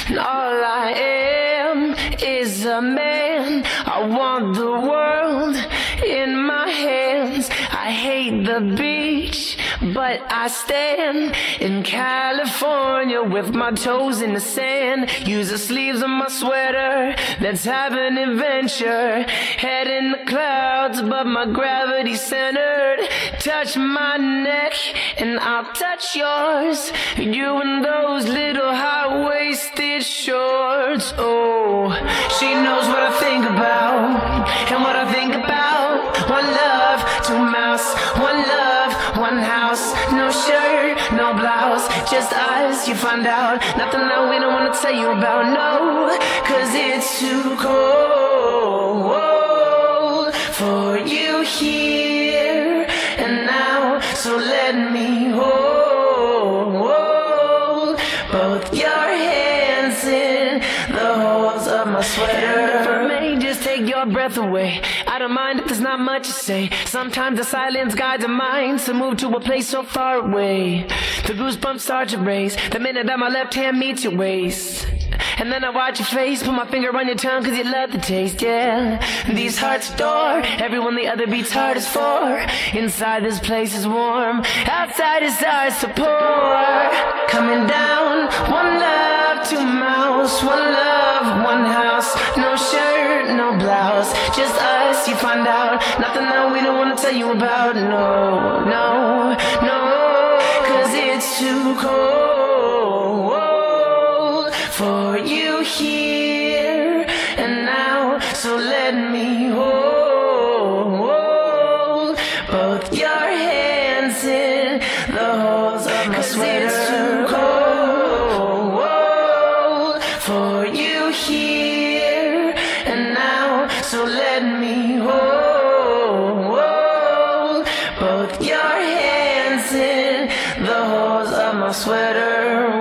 and all I am is a man. I want the world in my hands. I hate the beach, but I stand in California with my toes in the sand. Use the sleeves of my sweater, let's have an adventure. Head in the clouds, but my gravity's centered. Touch my neck and I'll touch yours. You and those little high-waisted shorts. Oh, she knows what I think about, and what I think about. One love, two mouths, one love, one house. No shirt, no blouse, just us, you find out. Nothing that we don't wanna tell you about, no. Cause it's too cold for you here and now. So let me hold both your hands in the holes of my sweater. If I may just take your breath away, I don't mind if there's not much to say. Sometimes the silence guides our minds to move to a place so far away. The goosebumps start to raise the minute that my left hand meets your waist. And then I watch your face, put my finger on your tongue cause you love the taste, yeah. These hearts adore everyone the other beats hardest for. Inside this place is warm, outside it starts to pour. Coming down, one love, two mouths, one love, one house. No shirt, no blouse, just us, you find out. Nothing that we don't wanna tell you about, no, no, no. Cause it's too cold for you here and now. So let me hold both your hands in the holes of my sweater. It's too cold for you here and now. So let me hold both your hands in the holes of my sweater.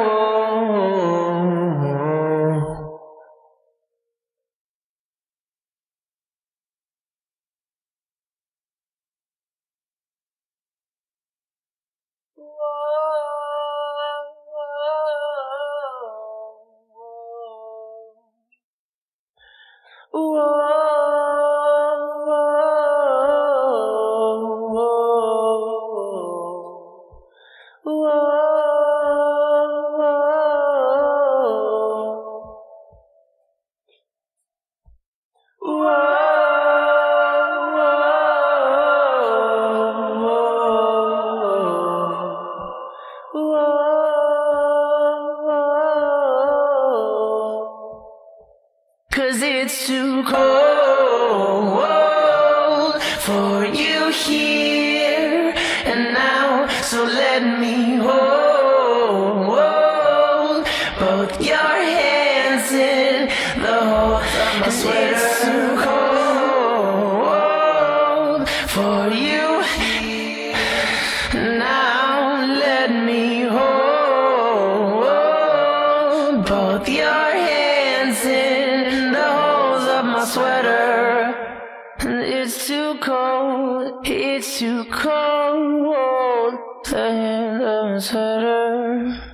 Cause it's too cold for you here and now. So let me hold both your hands in the holes of my sweater. It's too cold for you here now. Let me hold both your hands in the holes of my sweater. It's too cold, it's too cold to handle my sweater.